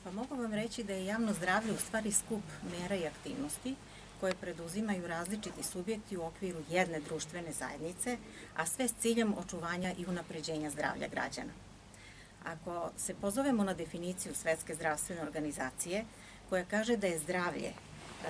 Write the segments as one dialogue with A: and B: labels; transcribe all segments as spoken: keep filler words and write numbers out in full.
A: Pa mogu vam reći da je javno zdravlje u stvari skup mera i aktivnosti koje preduzimaju različiti subjekti u okviru jedne društvene zajednice, a sve s ciljem očuvanja i unapređenja zdravlja građana. Ako se pozovemo na definiciju Svetske zdravstvene organizacije, koja kaže da je zdravlje e,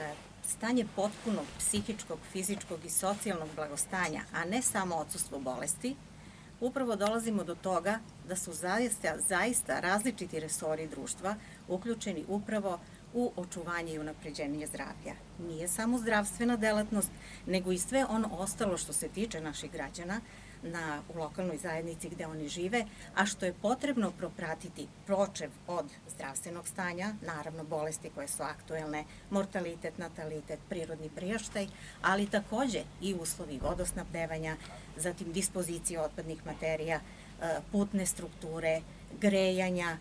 A: stanje potpunog psihičkog, fizičkog i socijalnog blagostanja, a ne samo odsustvo bolesti, upravo dolazimo do toga da su zaista, zaista različiti resori društva uključeni upravo u očuvanje i unapređenje zdravlja. Nije samo zdravstvena delatnost, nego i sve ono ostalo što se tiče naših građana na, u lokalnoj zajednici gde oni žive, a što je potrebno propratiti počev od zdravstvenog stanja, naravno bolesti koje su aktuelne, mortalitet, natalitet, prirodni priraštaj, ali takođe i uslovi vodosnabdevanja, zatim dispozicije otpadnih materija, putne strukture, grejanja,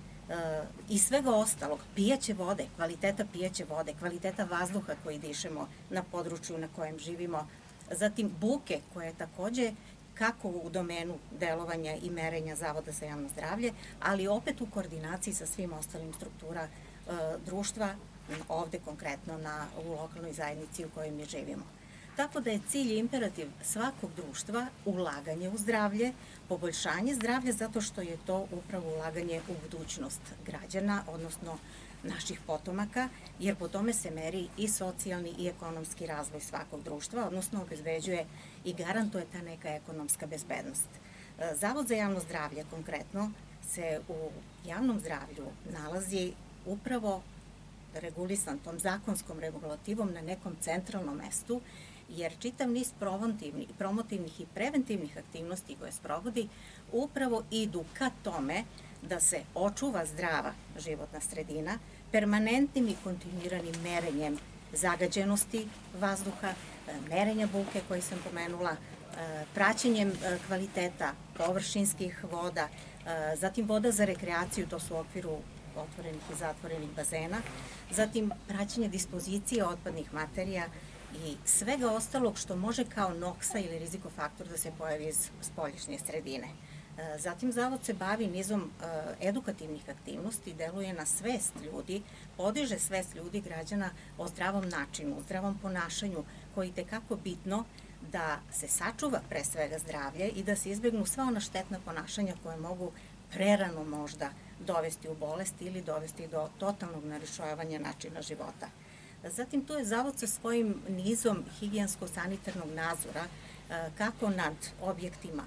A: i svega ostalog, pijeće vode, kvaliteta pijeće vode, kvaliteta vazduha koji dišemo na području na kojem živimo, zatim buke koja je takođe kako u domenu delovanja i merenja Zavoda za javno zdravlje, ali opet u koordinaciji sa svim ostalim struktura e, društva, ovde konkretno na, u lokalnoj zajednici u kojoj mi živimo. Tako da je cilj i imperativ svakog društva ulaganje u zdravlje, poboljšanje zdravlja zato što je to upravo ulaganje u budućnost građana, odnosno naših potomaka, jer po tome se meri i socijalni i ekonomski razvoj svakog društva, odnosno obezbeđuje i garantuje ta neka ekonomska bezbednost. Zavod za javno zdravlje konkretno se u javnom zdravlju nalazi upravo regulisan tom zakonskom regulativom na nekom centralnom mestu, jer čitav niz promotivnih i preventivnih aktivnosti koje sprovodi upravo idu ka tome da se očuva zdrava životna sredina permanentnim i kontinuiranim merenjem zagađenosti vazduha, merenja buke koje sam pomenula, praćenjem kvaliteta površinskih voda, zatim voda za rekreaciju, to su u okviru otvorenih i zatvorenih bazena, zatim praćenje dispozicije otpadnih materija i svega ostalog što može kao noksa ili rizikofaktor da se pojavi iz spoljašnje sredine. Zatim Zavod se bavi nizom edukativnih aktivnosti, deluje na svest ljudi, podiže svest ljudi građana o zdravom načinu, o zdravom ponašanju, koji je tekako bitno da se sačuva pre svega zdravlje i da se izbegnu sva ona štetna ponašanja koje mogu prerano možda dovesti u bolest ili dovesti do totalnog narušavanja načina života. Zatim tu je Zavod sa svojim nizom higijensko-sanitarnog nadzora kako nad objektima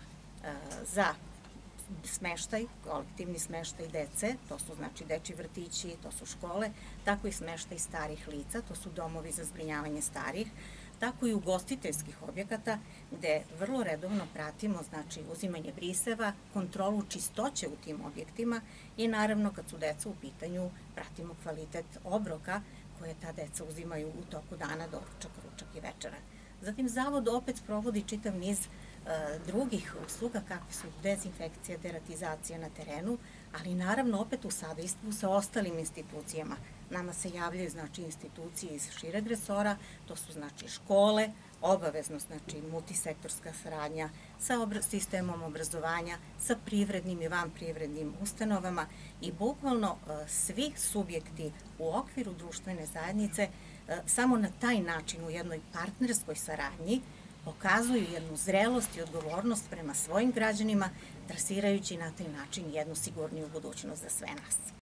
A: za smeštaj, kolektivni smeštaj dece, to su znači dečji vrtići, to su škole, tako i smeštaj starih lica, to su domovi za zbrinjavanje starih, tako i ugostiteljskih objekata gde vrlo redovno pratimo znači uzimanje briseva, kontrolu čistoće u tim objektima i naravno kad su deca u pitanju pratimo kvalitet obroka koje ta deca uzimaju u toku dana, doručak, ručak i večera. Zatim Zavod opet provodi čitav niz drugih usluga kakve su dezinfekcija, deratizacija na terenu, ali naravno opet u sadejstvu sa ostalim institucijama. Nama se javljaju znači institucije iz šireg resora, to su znači škole, obavezno znači multisektorska saradnja sa sistemom obrazovanja, sa privrednim i vanprivrednim ustanovama i bukvalno svi subjekti u okviru društvene zajednice samo na taj način u jednoj partnerskoj saradnji pokazuju jednu zrelost i odgovornost prema svojim građanima, trasirajući na taj način jednu sigurniju budućnost za sve nas.